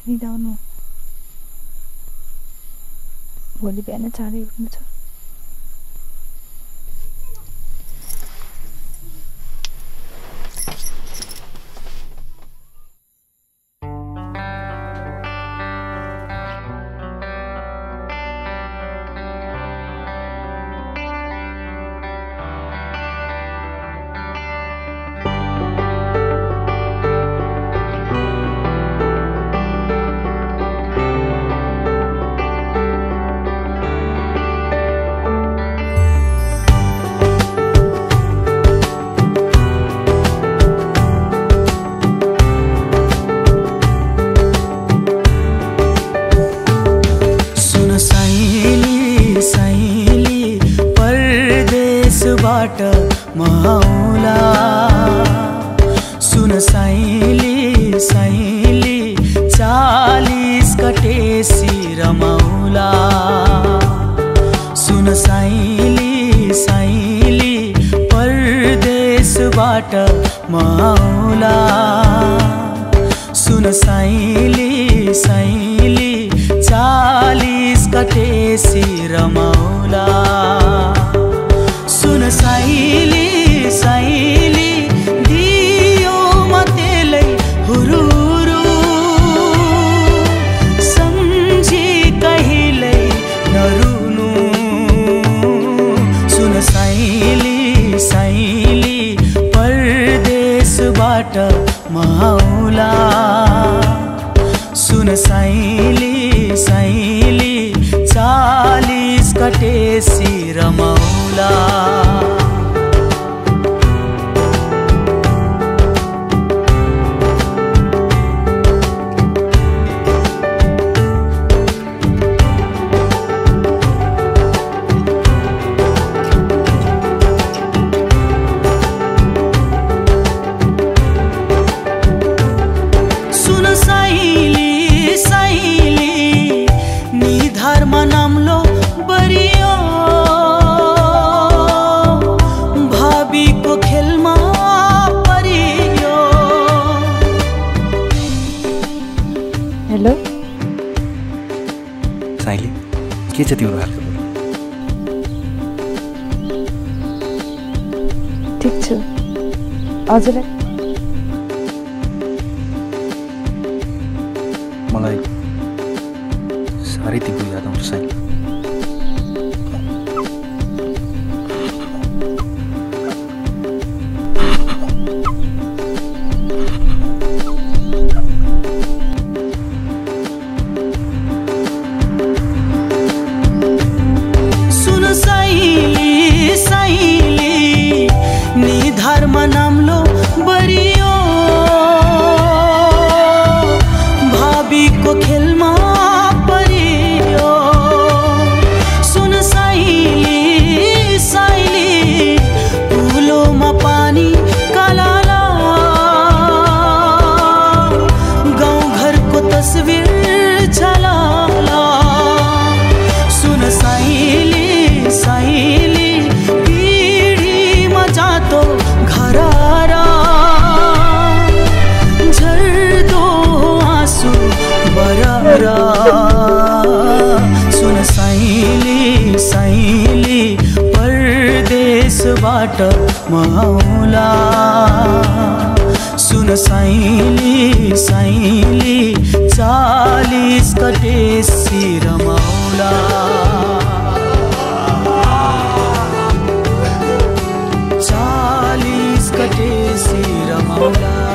निदाउनु भोलि बिहान चाँडै उठ्नु छ महाउला सुन साइली साइली 40 कटेसी रमाउला सुन साइली साइली परदेशबाट महाउला सुन साइली साइली 40 कटेसी रमाउला सुन साइली साइली दियो मतेलै हुरुरु सम्झी कहिल्यै नरुनु सुन साइली साइली परदेशबाट महाउला सुन साइली साइली 40 कटेसी रमाउला सुन साइली साइली निधर्म नाम्लो बरियो भाबीको खेलमा परियो हेलो साइली के छ तिम्रो हाल ठीक छु हजुरलाई मलाई साह्रै तिम्रो याद आउँछ साइली सुन साइली साइली निधर्म नाम्लो बरियो भाबीको खेलमा परियो सुन साइली साइली फुलोमा पानी कालाला गाउँघरको तस्बिर झलाला सुन साइली साइली पिँढीमा जातो घरारा झर्दो आँसु बरारा सुन साइली साइली परदेशबाट महाउला सुन साइली साइली 40 कटेसी रमाउला 40 कटेसी रमाउला